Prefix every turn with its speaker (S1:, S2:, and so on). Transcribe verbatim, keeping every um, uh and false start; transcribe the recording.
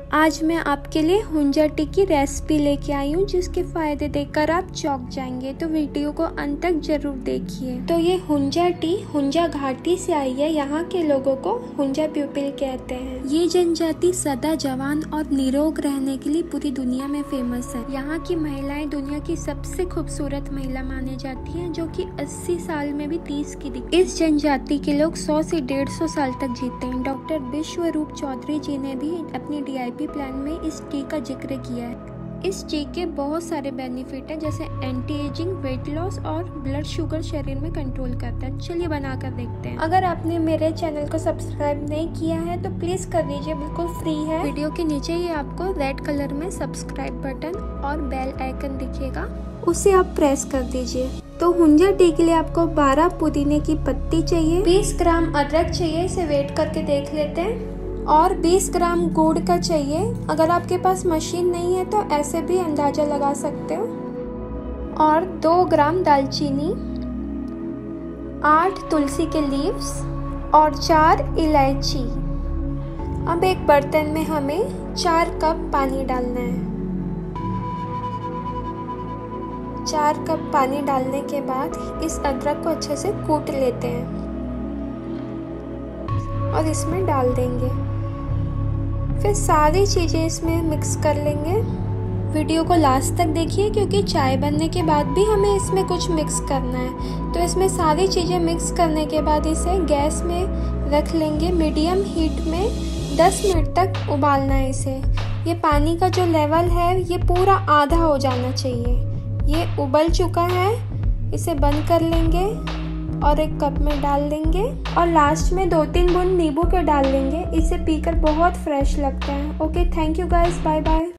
S1: आज मैं आपके लिए हुंजा टी की रेसिपी लेके आई हूँ जिसके फायदे देखकर आप चौंक जाएंगे, तो वीडियो को अंत तक जरूर देखिए। तो ये हुंजा टी हुंजा घाटी से आई है। यहाँ के लोगों को हुंजा पीपल कहते हैं। ये जनजाति सदा जवान और निरोग रहने के लिए पूरी दुनिया में फेमस है। यहाँ की महिलाएं दुनिया की सबसे खूबसूरत महिला मानी जाती है, जो कि अस्सी साल में भी तीस की दिखती है। इस जनजाति के लोग सौ से डेढ़ सौ साल तक जीते हैं। डॉक्टर विश्वरूप चौधरी जी ने भी अपनी डी आई पी प्लान में इस टी का जिक्र किया है। इस टी के बहुत सारे बेनिफिट हैं, जैसे एंटी एजिंग, वेट लॉस और ब्लड शुगर शरीर में कंट्रोल करता है। चलिए बनाकर देखते हैं। अगर आपने मेरे चैनल को सब्सक्राइब नहीं किया है तो प्लीज कर दीजिए, बिल्कुल फ्री है। वीडियो के नीचे ही आपको रेड कलर में सब्सक्राइब बटन और बेल आइकन दिखेगा, उसे आप प्रेस कर दीजिए। तो हुंजा टी के लिए आपको बारह पुदीने की पत्ती चाहिए, बीस ग्राम अदरक चाहिए, इसे वेट करके देख लेते हैं, और बीस ग्राम गुड़ का चाहिए। अगर आपके पास मशीन नहीं है तो ऐसे भी अंदाजा लगा सकते हो। और दो ग्राम दालचीनी, आठ तुलसी के लीव्स और चार इलायची। अब एक बर्तन में हमें चार कप पानी डालना है। चार कप पानी डालने के बाद इस अदरक को अच्छे से कूट लेते हैं और इसमें डाल देंगे। फिर सारी चीज़ें इसमें मिक्स कर लेंगे। वीडियो को लास्ट तक देखिए क्योंकि चाय बनने के बाद भी हमें इसमें कुछ मिक्स करना है। तो इसमें सारी चीज़ें मिक्स करने के बाद इसे गैस में रख लेंगे। मीडियम हीट में दस मिनट तक उबालना है इसे। ये पानी का जो लेवल है ये पूरा आधा हो जाना चाहिए। ये उबल चुका है, इसे बंद कर लेंगे और एक कप में डाल देंगे और लास्ट में दो तीन बूंद नींबू के डाल देंगे। इसे पीकर बहुत फ्रेश लगता है। Okay, thank you guys, bye bye.